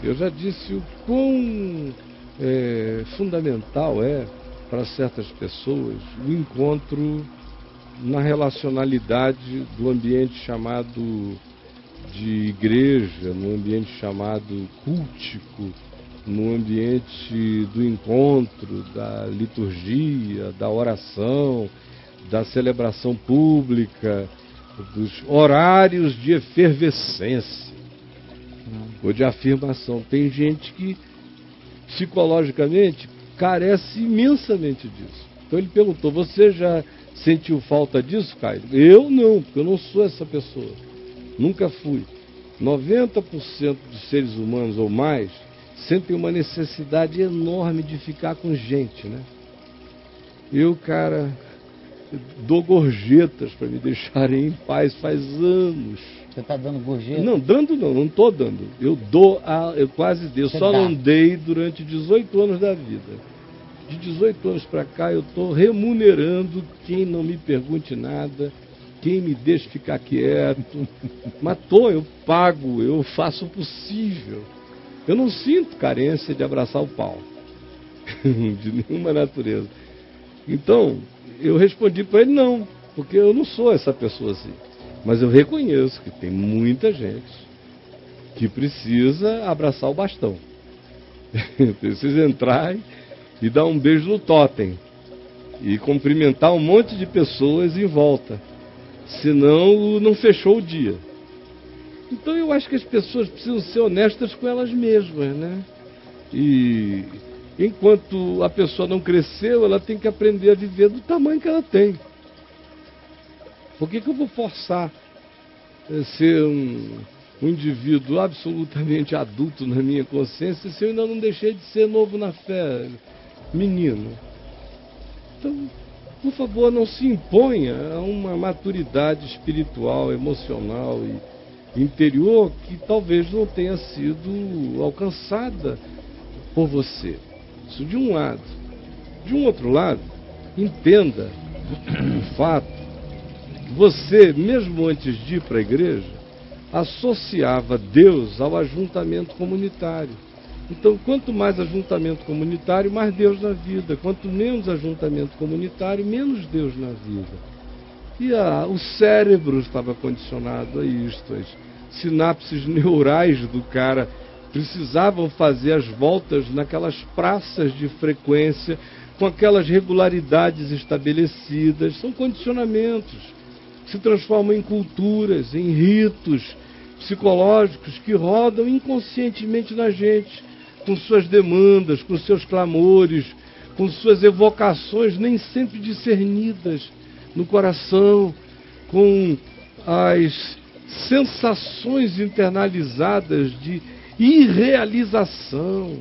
Eu já disse o quão fundamental é para certas pessoas o encontro na relacionalidade do ambiente chamado de igreja, no ambiente chamado cultico, no ambiente do encontro, da liturgia, da oração, da celebração pública, dos horários de efervescência ou de afirmação. Tem gente que psicologicamente carece imensamente disso. Então ele perguntou: você já sentiu falta disso, Caio? Eu não, porque eu não sou essa pessoa. Nunca fui. 90% dos seres humanos ou mais sentem uma necessidade enorme de ficar com gente, né? Eu, cara, dou gorjetas para me deixarem em paz faz anos. Você está dando gorjeta? Não, dando não estou dando. Eu dou, eu quase dei. Eu só não dei durante 18 anos da vida. De 18 anos para cá eu estou remunerando quem não me pergunte nada, quem me deixa ficar quieto. Mas eu pago, eu faço o possível. Eu não sinto carência de abraçar o pau, de nenhuma natureza. Então, eu respondi para ele não, porque eu não sou essa pessoa assim. Mas eu reconheço que tem muita gente que precisa abraçar o bastão. Precisa entrar e dar um beijo no tótem e cumprimentar um monte de pessoas em volta. Senão não fechou o dia. Então eu acho que as pessoas precisam ser honestas com elas mesmas, né? E enquanto a pessoa não cresceu, ela tem que aprender a viver do tamanho que ela tem. Por que eu vou forçar a ser um indivíduo absolutamente adulto na minha consciência se eu ainda não deixei de ser novo na fé, menino? Então, por favor, não se imponha a uma maturidade espiritual, emocional e interior que talvez não tenha sido alcançada por você. Isso de um lado. De um outro lado, entenda o fato que você, mesmo antes de ir para a igreja, associava Deus ao ajuntamento comunitário. Então, quanto mais ajuntamento comunitário, mais Deus na vida. Quanto menos ajuntamento comunitário, menos Deus na vida. E o cérebro estava condicionado a isto. As sinapses neurais do cara precisavam fazer as voltas naquelas praças de frequência, com aquelas regularidades estabelecidas. São condicionamentos que se transformam em culturas, em ritos psicológicos que rodam inconscientemente na gente, com suas demandas, com seus clamores, com suas evocações nem sempre discernidas no coração, com as sensações internalizadas de irrealização,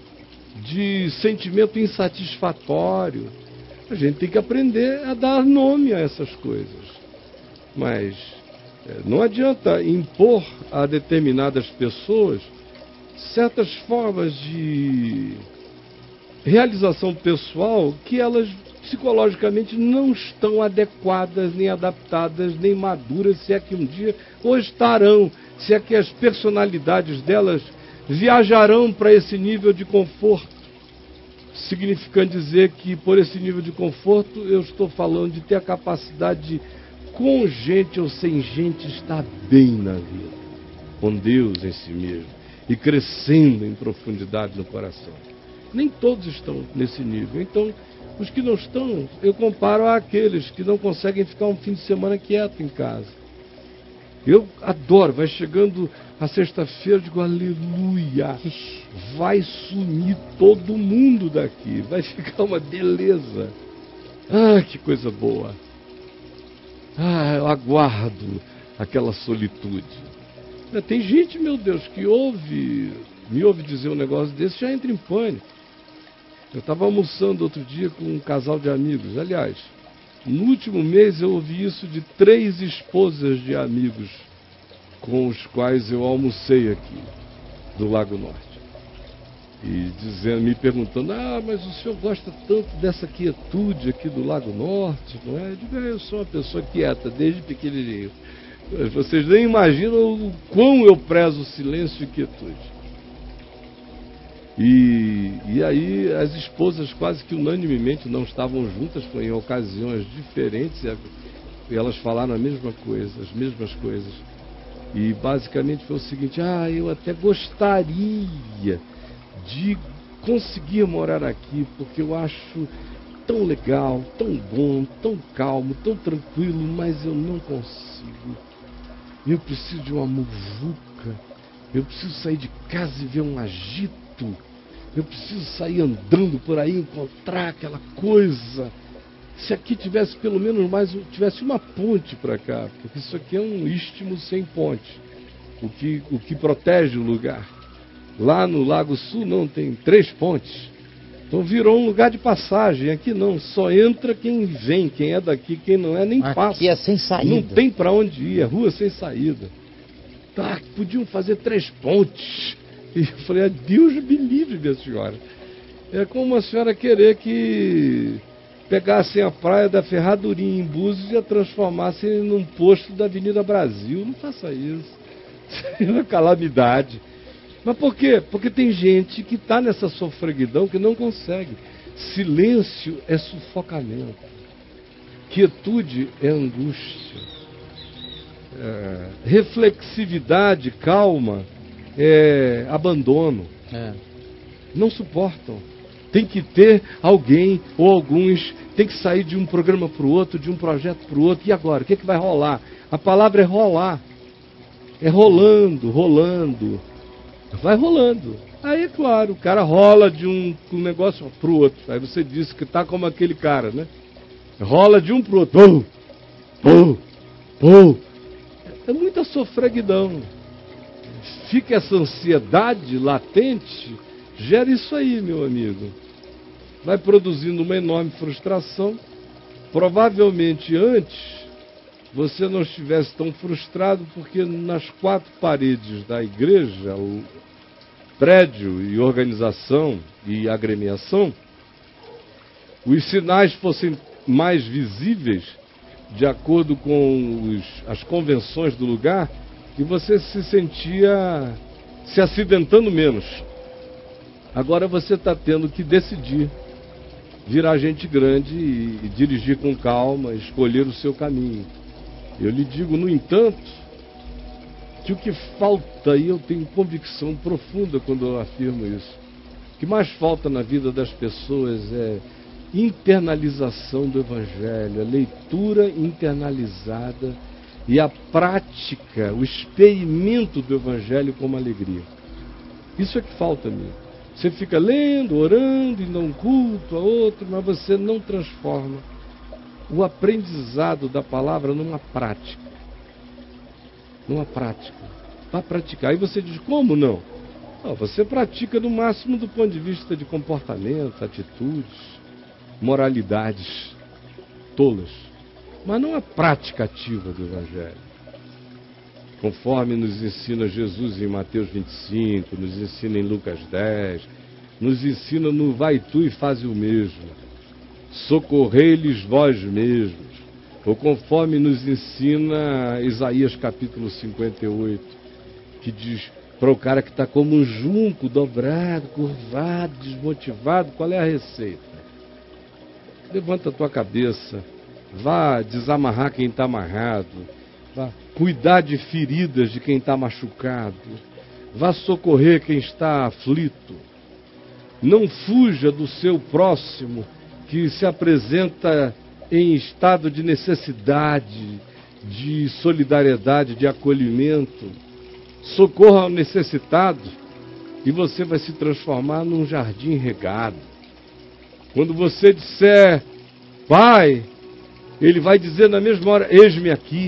de sentimento insatisfatório. A gente tem que aprender a dar nome a essas coisas. Mas não adianta impor a determinadas pessoas certas formas de realização pessoal que elas psicologicamente não estão adequadas, nem adaptadas, nem maduras, se é que um dia ou estarão, se é que as personalidades delas viajarão para esse nível de conforto. Significando dizer que por esse nível de conforto eu estou falando de ter a capacidade de, com gente ou sem gente, estar bem na vida, com Deus em si mesmo e crescendo em profundidade no coração. Nem todos estão nesse nível. Então, os que não estão, eu comparo àqueles que não conseguem ficar um fim de semana quieto em casa. Eu adoro, vai chegando a sexta-feira, digo, aleluia, vai sumir todo mundo daqui, vai ficar uma beleza. Ah, que coisa boa. Ah, eu aguardo aquela solitude. Tem gente, meu Deus, que me ouve dizer um negócio desse, já entra em pânico. Eu estava almoçando outro dia com um casal de amigos. Aliás, no último mês eu ouvi isso de 3 esposas de amigos com os quais eu almocei aqui, do Lago Norte. E me perguntando, mas o senhor gosta tanto dessa quietude aqui do Lago Norte, não é? Eu digo, eu sou uma pessoa quieta desde pequenininho. Vocês nem imaginam o quão eu prezo silêncio e quietude. E aí as esposas quase que unanimemente não estavam juntas, foi em ocasiões diferentes, e elas falaram a mesma coisa, as mesmas coisas. E basicamente foi o seguinte: eu até gostaria de conseguir morar aqui, porque eu acho tão legal, tão bom, tão calmo, tão tranquilo, mas eu não consigo. Eu preciso de uma muvuca, eu preciso sair de casa e ver um agito, eu preciso sair andando por aí, encontrar aquela coisa. Se aqui tivesse pelo menos tivesse uma ponte para cá, porque isso aqui é um istmo sem ponte, o que protege o lugar. Lá no Lago Sul não, tem 3 pontes. Então virou um lugar de passagem. Aqui não, só entra quem vem, quem é daqui, quem não é nem passa. Aqui é sem saída. Não tem para onde ir, é rua sem saída. Tá, podiam fazer 3 pontes. E eu falei: Deus me livre, minha senhora. É como a senhora querer que pegassem a praia da Ferradurinha em Búzios e a transformassem num posto da Avenida Brasil. Não faça isso. Isso é uma calamidade. Mas por quê? Porque tem gente que está nessa sofreguidão que não consegue. Silêncio é sufocamento. Quietude é angústia. Reflexividade, calma, é abandono. Não suportam. Tem que ter alguém ou alguns, tem que sair de um programa para o outro, de um projeto para o outro. E agora? O que vai rolar? A palavra é rolar. É rolando, rolando. Vai rolando. Aí, é claro, o cara rola de um negócio para o outro. Aí você disse que está como aquele cara, né? Rola de um para o outro. É muita sofreguidão. Fica essa ansiedade latente, gera isso aí, meu amigo. Vai produzindo uma enorme frustração. Provavelmente antes você não estivesse tão frustrado, porque nas 4 paredes da igreja, o prédio e organização e agremiação, os sinais fossem mais visíveis, de acordo com as convenções do lugar, e você se sentia se acidentando menos. Agora você está tendo que decidir, virar gente grande e dirigir com calma, escolher o seu caminho. Eu lhe digo, no entanto, que o que falta, e eu tenho convicção profunda quando eu afirmo isso, o que mais falta na vida das pessoas é internalização do Evangelho, a leitura internalizada e a prática, o experimento do Evangelho como alegria. Isso é que falta a mim. Você fica lendo, orando, indo a um culto, a outro, mas você não transforma o aprendizado da palavra numa prática. Numa prática. Para praticar. Aí você diz: como não? Não, você pratica no máximo do ponto de vista de comportamento, atitudes, moralidades tolas. Mas não a prática ativa do Evangelho. Conforme nos ensina Jesus em Mateus 25, nos ensina em Lucas 10, nos ensina no vai tu e faz o mesmo. Socorrei-lhes vós mesmos. Ou conforme nos ensina Isaías capítulo 58, que diz para o cara que está como um junco, dobrado, curvado, desmotivado, qual é a receita? Levanta a tua cabeça, vá desamarrar quem está amarrado, vá cuidar de feridas de quem está machucado, vá socorrer quem está aflito. Não fuja do seu próximo que se apresenta em estado de necessidade, de solidariedade, de acolhimento. Socorra ao necessitado e você vai se transformar num jardim regado. Quando você disser Pai, ele vai dizer na mesma hora: eis-me aqui.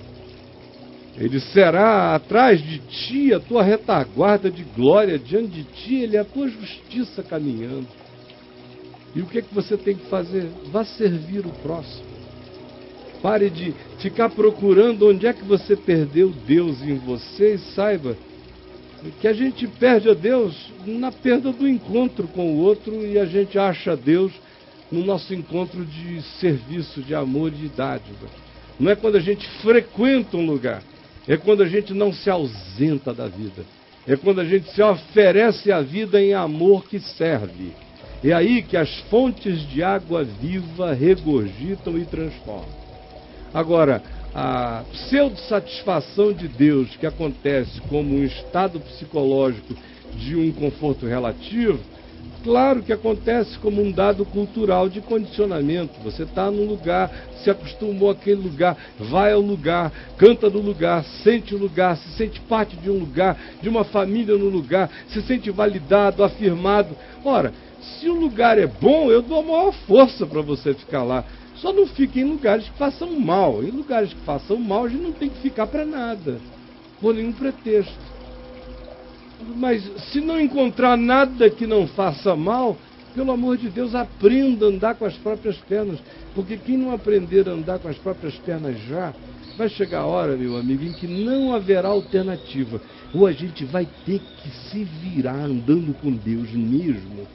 Ele será atrás de ti a tua retaguarda de glória, diante de ti ele é a tua justiça caminhando. E o que é que você tem que fazer? Vá servir o próximo. Pare de ficar procurando onde é que você perdeu Deus em você, e saiba que a gente perde a Deus na perda do encontro com o outro, e a gente acha Deus no nosso encontro de serviço, de amor e de dádiva. Não é quando a gente frequenta um lugar, é quando a gente não se ausenta da vida. É quando a gente se oferece a vida em amor que serve. É aí que as fontes de água viva regurgitam e transformam. Agora, a pseudo-satisfação de Deus, que acontece como um estado psicológico de um conforto relativo, claro que acontece como um dado cultural de condicionamento. Você está num lugar, se acostumou àquele lugar, vai ao lugar, canta no lugar, sente o lugar, se sente parte de um lugar, de uma família no lugar, se sente validado, afirmado. Ora, se o lugar é bom, eu dou a maior força para você ficar lá. Só não fique em lugares que façam mal. Em lugares que façam mal, a gente não tem que ficar para nada, por nenhum pretexto. Mas se não encontrar nada que não faça mal, pelo amor de Deus, aprenda a andar com as próprias pernas. Porque quem não aprender a andar com as próprias pernas já, vai chegar a hora, meu amigo, em que não haverá alternativa. Ou a gente vai ter que se virar andando com Deus mesmo,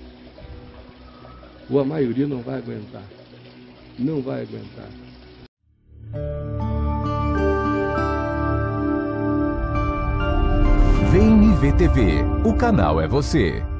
ou a maioria não vai aguentar. Não vai aguentar. Vem me ver TV. O canal é você.